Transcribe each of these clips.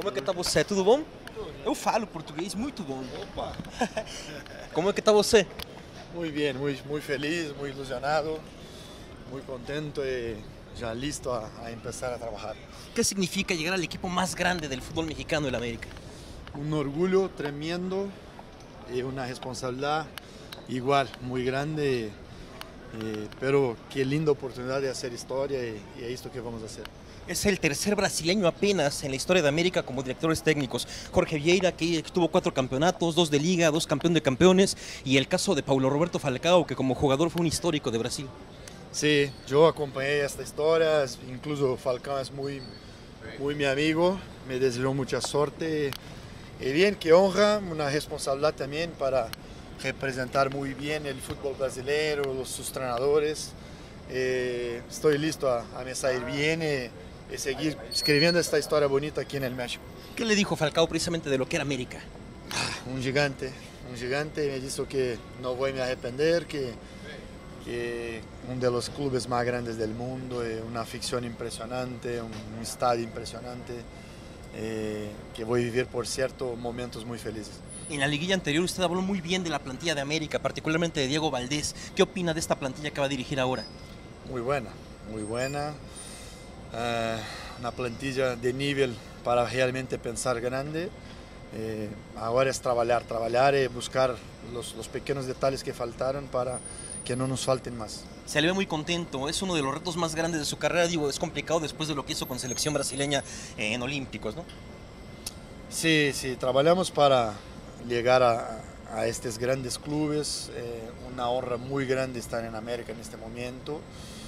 Como é que tá você? Tudo bom? Eu falo português muito bom. Opa, Como é que tá você? muy bien, muy feliz, muy ilusionado, muy contento y ya listo a empezar a trabajar. ¿Qué significa llegar al equipo más grande del fútbol mexicano en América? Un orgullo tremendo y una responsabilidad igual, muy grande, pero qué linda oportunidad de hacer historia y es esto que vamos a hacer. Es el tercer brasileño apenas en la historia de América como directores técnicos. Jorge Vieira, que tuvo 4 campeonatos, 2 de liga, 2 campeón de campeones, y el caso de Paulo Roberto Falcao, que como jugador fue un histórico de Brasil. Sí, yo acompañé esta historia, incluso Falcao es muy mi amigo, me deseó mucha suerte y bien, que honra, una responsabilidad también para representar muy bien el fútbol brasileño, sus entrenadores. Estoy listo a me salir bien y seguir escribiendo esta historia bonita aquí en el México. ¿Qué le dijo Falcao precisamente de lo que era América? Un gigante, me dijo que no voy a me arrepender, que uno de los clubes más grandes del mundo, una afición impresionante, un estadio impresionante, que voy a vivir, por cierto, momentos muy felices. En la liguilla anterior usted habló muy bien de la plantilla de América, particularmente de Diego Valdés. ¿Qué opina de esta plantilla que va a dirigir ahora? Muy buena, muy buena. Una plantilla de nivel para realmente pensar grande. Ahora es trabajar y buscar los pequeños detalles que faltaron para que no nos falten más. Se le ve muy contento, es uno de los retos más grandes de su carrera, digo, es complicado después de lo que hizo con selección brasileña en Olímpicos, ¿no? Sí, trabajamos para llegar a estos grandes clubes, una honra muy grande estar en América en este momento.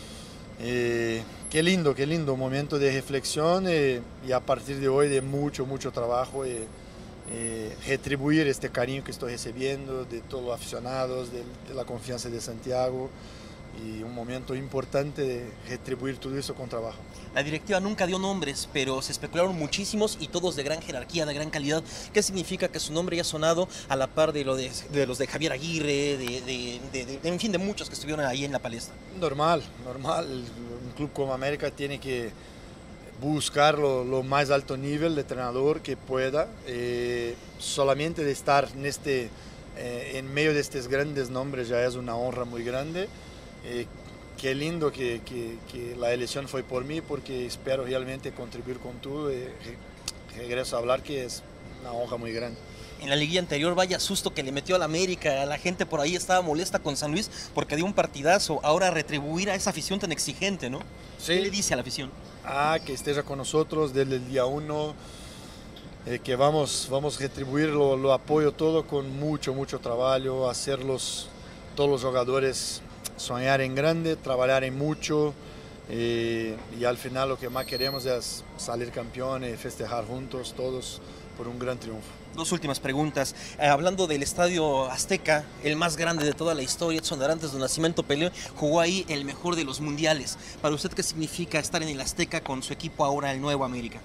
Qué lindo momento de reflexión y a partir de hoy de mucho trabajo y retribuir este cariño que estoy recibiendo de todos los aficionados, de la confianza de Santiago y un momento importante de retribuir todo eso con trabajo. La directiva nunca dio nombres, pero se especularon muchísimos y todos de gran jerarquía, de gran calidad. ¿Qué significa que su nombre ya ha sonado a la par de los de Javier Aguirre, en fin, de muchos que estuvieron ahí en la palestra? Normal. Un club como América tiene que buscar lo más alto nivel de entrenador que pueda. Solamente de estar en medio de estos grandes nombres ya es una honra muy grande. Qué lindo que la elección fue por mí, porque espero realmente contribuir con todo. Regreso a hablar que es una honra muy grande. En la liguilla anterior, vaya susto que le metió a la América, la gente por ahí estaba molesta con San Luis porque dio un partidazo. Ahora retribuir a esa afición tan exigente, ¿no? Sí. ¿Qué le dice a la afición? Que esté con nosotros desde el día 1, que vamos a retribuir lo apoyo todo con mucho trabajo, hacer todos los jugadores soñar en grande, trabajar en mucho y al final lo que más queremos es salir campeones y festejar juntos todos por un gran triunfo. 2 últimas preguntas. Hablando del Estadio Azteca, el más grande de toda la historia, Edson Arantes do Nascimento Pelé, jugó ahí el mejor de los mundiales. Para usted, ¿qué significa estar en el Azteca con su equipo ahora, el Nuevo América?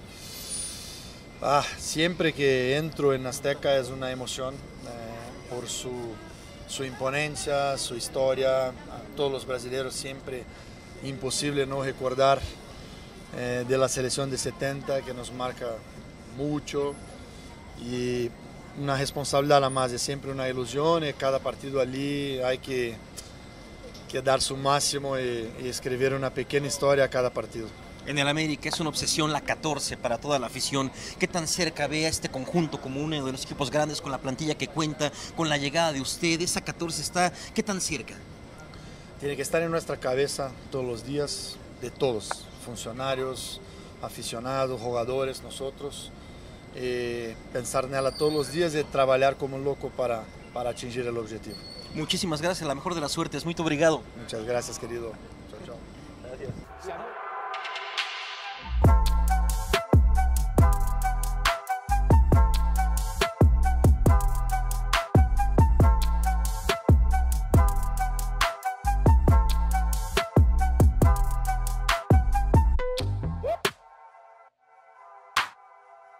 Siempre que entro en Azteca es una emoción por su imponencia, su historia. A todos los brasileños siempre imposible no recordar de la selección de 70 que nos marca mucho y una responsabilidad a más, es siempre una ilusión y cada partido allí hay que dar su máximo y escribir una pequeña historia a cada partido. En el América es una obsesión la 14 para toda la afición. ¿Qué tan cerca ve a este conjunto como uno de los equipos grandes con la plantilla que cuenta, con la llegada de usted? Esa 14 está, ¿qué tan cerca? Tiene que estar en nuestra cabeza todos los días, de todos, funcionarios, aficionados, jugadores, nosotros. Pensar en ella todos los días y trabajar como loco para atingir el objetivo. Muchísimas gracias, la mejor de las suertes. Muy obrigado. Muchas gracias, querido.